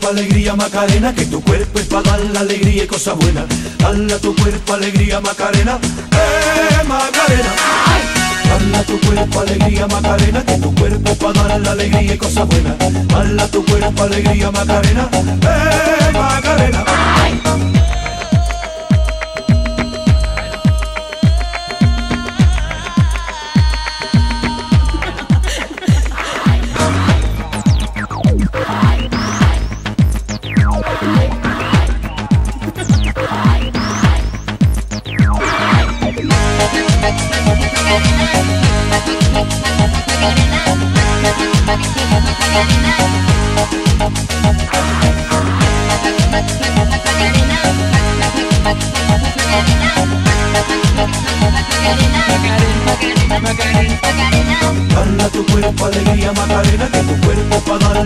cuerpo alegría Macarena, que tu cuerpo es para dar la alegría y cosas buenas. Dale a tu cuerpo alegría Macarena, Macarena. Dale a tu cuerpo alegría Macarena, que tu cuerpo es para dar la alegría y cosas buenas. Dale a tu cuerpo alegría Macarena, Macarena. Dale a tu cuerpo alegría Macarena, que tu cuerpo para dar